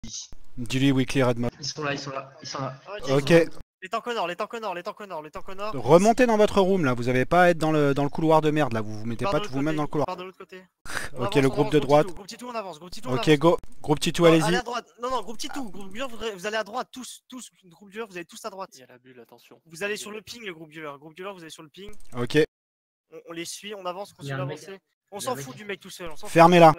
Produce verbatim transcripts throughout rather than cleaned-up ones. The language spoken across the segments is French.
Dis-lui weekly red mob. Ils sont là, ils sont là, ils sont là. Ok. Les tanks au nord, les tanks au nord, les tanks au nord, les tanks au nord. Remontez dans votre room là, vous avez pas à être dans le, dans le couloir de merde là, vous vous mettez pas vous-même dans le couloir. De l'autre côté. Ok, le groupe de droite. Groupe Titou, on avance, groupe Titou, on Ok, avance. go. Groupe Titou, Allez allez-y. à droite. Non, non, groupe Titou, groupe dur, vous allez à droite, tous, tous, groupe dur, vous allez tous à droite. Il y a la bulle, attention. Vous allez sur le ping, le groupe dur. Groupe dur, vous allez sur le ping. Ok. On, on les suit, on avance, continue d'avancer. On s'en fout du mec tout seul. Fermez-la.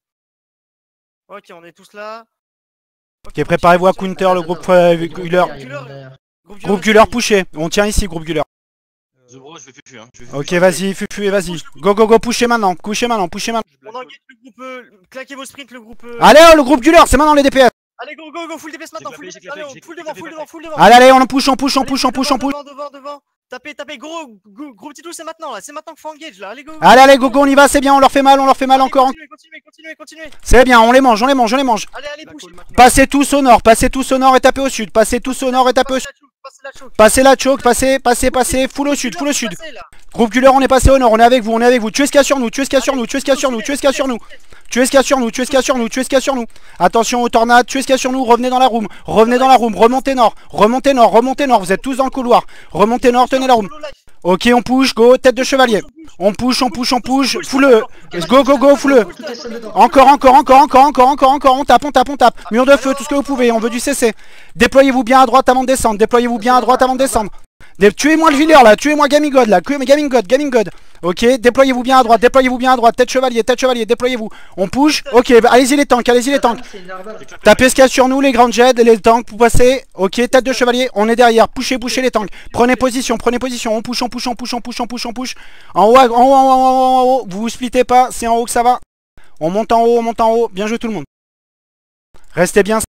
Ok, on est tous là. Ok, préparez-vous à counter le groupe Guller. Groupe Guller, poussez. On tient ici, groupe Guller. Zobro, je vais fufu, hein. Ok, vas-y, fufu et vas-y. Go, go, go, poussez maintenant. Couchez maintenant, poussez maintenant. On engage le groupe. Euh, claquez vos sprints, le groupe. Euh... Allez, oh, le groupe Guller, c'est maintenant les D P S. Allez, go, go, go, full D P S maintenant. Full, allez, on, full devant, full devant, full devant. Allez, allez, on pousse, on pousse, on pousse, on pousse, on pousse. Devant, devant, devant. Tapez, tapez, gros, go, groupe Titou, c'est maintenant là. C'est maintenant qu'il faut engage là. Allez, go. Allez, allez, go, go, on y va, c'est bien, on leur fait mal, on leur fait mal allez, encore. Continuez, continuez, continuez, continuez. C'est bien, on les mange, on les mange, on les mange. Allez, allez, poussez. Passez tous au nord, passez tous au nord et tapez au sud. Passez tous au nord et tapez au sud. Passez la choke, passez, passez, passez, full au sud, full au sud. Groupe Guller, on est passé au nord, on est avec vous, on est avec vous. Tuez ce qu'il y a sur nous, tuez ce qu'il y a sur nous, tuez ce qu'il y a sur nous, tuez ce qu'il y a sur nous. Tuez ce qu'il y a sur nous, tuez ce qu'il y a sur nous, tuez ce qu'il y a sur nous. Attention aux tornades, tuez ce qu'il y a sur nous, revenez dans la room, revenez dans la room, remontez nord, remontez nord, remontez nord, vous êtes tous dans le couloir. Remontez nord, tenez la room. Ok, on push, go, tête de chevalier. On push, on push, on push, full-le. Go, go, go, full-le. Encore, encore, encore, encore, encore, encore, encore, on tape, on tape, on tape. Mur de feu, tout ce que vous pouvez, on veut du C C. Déployez-vous bien à droite avant de descendre, déployez-vous bien à droite avant de descendre. Tuez-moi le healer là, tuez-moi Gaming God là, Gaming God, Gaming God. Ok, déployez-vous bien à droite, déployez-vous bien à droite, tête chevalier, tête chevalier, déployez-vous. On push, ok, bah, allez-y les tanks, allez-y les tanks. Tapez ce qu'il y a sur nous, les grands jets, les tanks, vous passez. Ok, tête de chevalier, on est derrière, poussez, poussez les tanks. Prenez position, prenez position, on push, on push, on push, on push, on push, on push. En haut, en haut, en haut, en haut, en haut, vous vous splittez pas, c'est en haut que ça va. On monte en haut, on monte en haut, bien joué tout le monde. Restez bien.